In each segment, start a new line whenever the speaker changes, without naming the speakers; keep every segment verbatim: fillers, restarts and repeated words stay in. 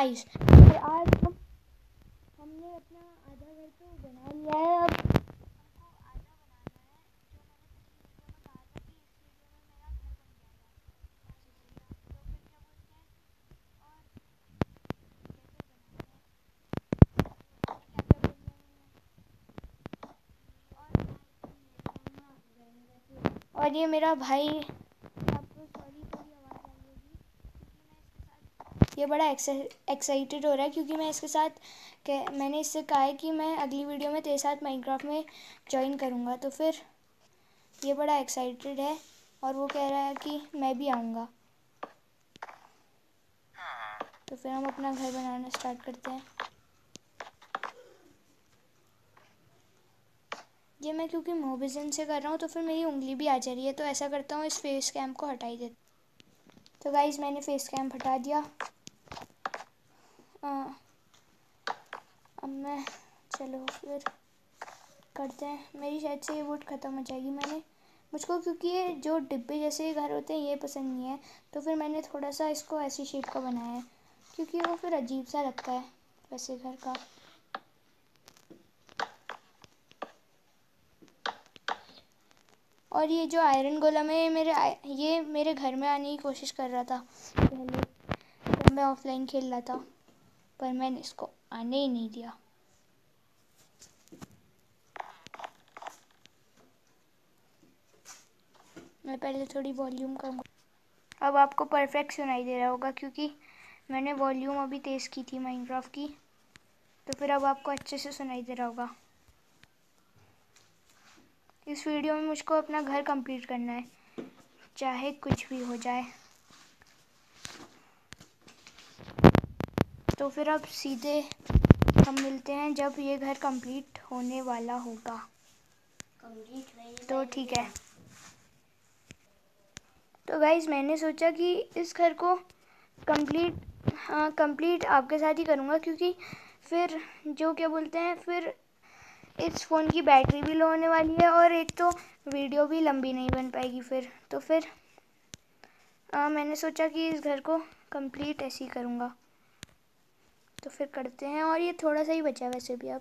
Guys, फिर आज हम हमने अपना आधा घर तो बना लिया है। अब हमको आधा बनाना है, जो मैंने पिछली वीडियो में कहा था कि इस वीडियो में मेरा घर बन जाएगा अच्छे से। तो फिर क्या बोलते हैं, और कैसे बनाना है, क्या क्या बोल रहे हैं। और और ये मेरा भाई, आपको सॉरी थोड़ी आवाज़ आ रही होगी, क्योंकि मैं इसके साथ ये बड़ा एक्साइटेड हो रहा है, क्योंकि मैं इसके साथ कि मैंने इससे कहा है कि मैं अगली वीडियो में तेरे साथ माइनक्राफ्ट में ज्वाइन करूँगा। तो फिर ये बड़ा एक्साइटेड है और वो कह रहा है कि मैं भी आऊँगा। तो फिर हम अपना घर बनाना स्टार्ट करते हैं। ये मैं क्योंकि मोबिजन से कर रहा हूँ तो फिर मेरी उंगली भी आ जा रही है, तो ऐसा करता हूँ इस फेस कैम को हटा ही देता। तो गाइज़ मैंने फेस कैम हटा दिया। आ, अब मैं चलो फिर करते हैं। मेरी शायद से ये वुड ख़त्म हो जाएगी। मैंने मुझको क्योंकि ये जो डिब्बे जैसे घर होते हैं ये पसंद नहीं है, तो फिर मैंने थोड़ा सा इसको ऐसी शेप का बनाया है, क्योंकि वो फिर अजीब सा लगता है वैसे घर का। और ये जो आयरन गोलम है मेरे ये मेरे घर में आने की कोशिश कर रहा था पहले जब मैं ऑफलाइन खेल रहा था, पर मैंने इसको आने ही नहीं दिया। मैं पहले थोड़ी वॉल्यूम कम। अब आपको परफेक्ट सुनाई दे रहा होगा, क्योंकि मैंने वॉल्यूम अभी तेज़ की थी माइनक्राफ्ट की, तो फिर अब आपको अच्छे से सुनाई दे रहा होगा। इस वीडियो में मुझको अपना घर कंप्लीट करना है, चाहे कुछ भी हो जाए। तो फिर अब सीधे हम मिलते हैं जब ये घर कंप्लीट होने वाला होगा। तो ठीक है। तो गाइज़ मैंने सोचा कि इस घर को कंप्लीट हाँ कंप्लीट आपके साथ ही करूँगा, क्योंकि फिर जो क्या बोलते हैं फिर इस फ़ोन की बैटरी भी लो होने वाली है, और एक तो वीडियो भी लंबी नहीं बन पाएगी फिर। तो फिर आ, मैंने सोचा कि इस घर को कंप्लीट ऐसे ही करूँगा। तो फिर करते हैं। और ये थोड़ा सा ही बचा है वैसे भी। अब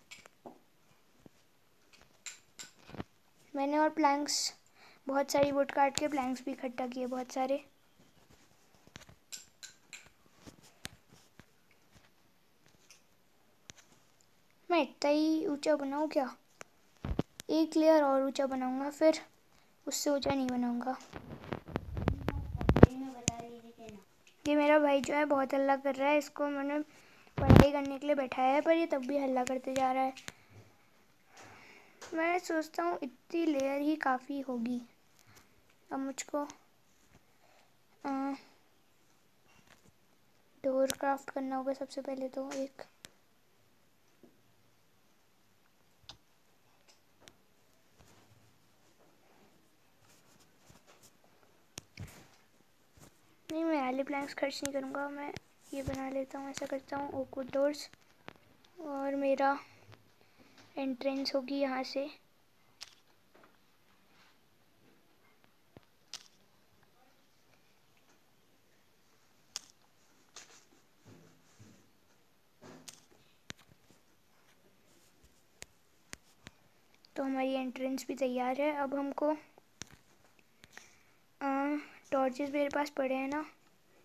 मैंने और प्लैंक्स बहुत सारी वुड काट के प्लैंक्स भी इकट्ठा किए बहुत सारे। मैं इतना ही ऊंचा बनाऊँ क्या? एक लेयर और ऊंचा बनाऊंगा, फिर उससे ऊंचा नहीं बनाऊंगा। ये मेरा भाई जो है बहुत हल्ला कर रहा है। इसको मैंने पढ़ाई करने के लिए बैठाया है, पर ये तब भी हल्ला करते जा रहा है। मैं सोचता हूँ इतनी लेयर ही काफ़ी होगी। अब मुझको डोर क्राफ्ट करना होगा सबसे पहले। तो एक नहीं, मैं वाले प्लैंक्स खर्च नहीं करूँगा। मैं ये बना लेता हूँ। ऐसा करता हूँ ओकवुड डोर्स, और मेरा एंट्रेंस होगी यहाँ से। तो हमारी एंट्रेंस भी तैयार है। अब हमको टॉर्चेस मेरे पास पड़े हैं ना।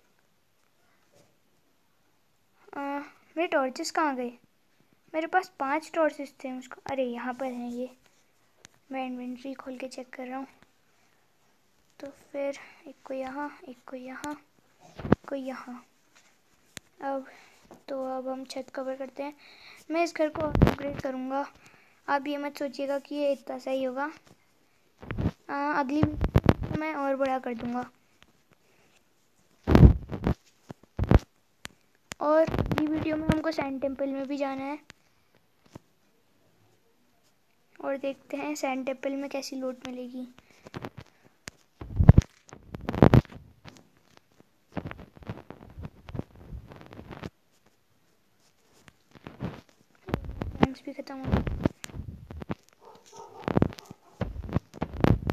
आ, मेरे टॉर्चेस कहाँ गए? मेरे पास पांच टॉर्चेस थे मुझको। अरे यहाँ पर हैं ये। मैं इन्वेंट्री खोल के चेक कर रहा हूँ। तो फिर एक को यहाँ, एक को यहाँ, एक को यहाँ। अब तो अब हम छत कवर करते हैं। मैं इस घर को अपग्रेड करूँगा। आप ये मत सोचिएगा कि ये इतना सही होगा। आ, अगली मैं और बड़ा कर दूँगा। और अगली वीडियो में हमको सैंड टेम्पल में भी जाना है, और देखते हैं सैंड टेम्पल में कैसी लूट मिलेगी। थैंक्स भी खत्म हो गया।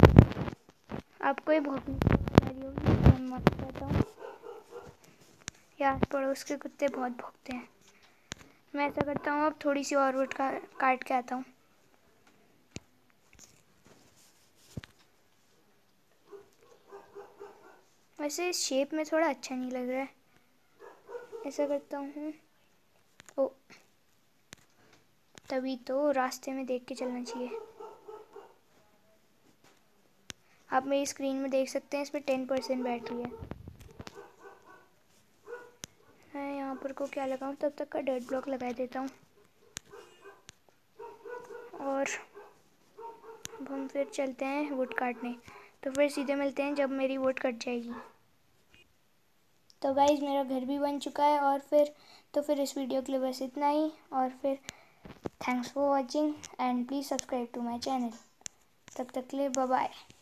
आपको ये बहुत आ रही होगी, मैं माफ करता हूँ। यार पड़ोस के कुत्ते बहुत भौंकते हैं। मैं ऐसा करता हूँ, अब थोड़ी सी और वुड का काट के आता हूँ। वैसे इस शेप में थोड़ा अच्छा नहीं लग रहा है। ऐसा करता हूँ, ओ तभी तो रास्ते में देख के चलना चाहिए। आप मेरी स्क्रीन में देख सकते हैं, इसमें टेन परसेंट बैटरी है। मैं यहाँ पर को क्या लगाऊँ, तब तक का डर्ट ब्लॉक लगा देता हूँ। और अब हम फिर चलते हैं वुड काटने। तो फिर सीधे मिलते हैं जब मेरी वुड कट जाएगी। तो गाइज़ मेरा घर भी बन चुका है। और फिर तो फिर इस वीडियो के लिए बस इतना ही। और फिर thanks for watching and please subscribe to my channel. तब तक के लिए बाय बाय।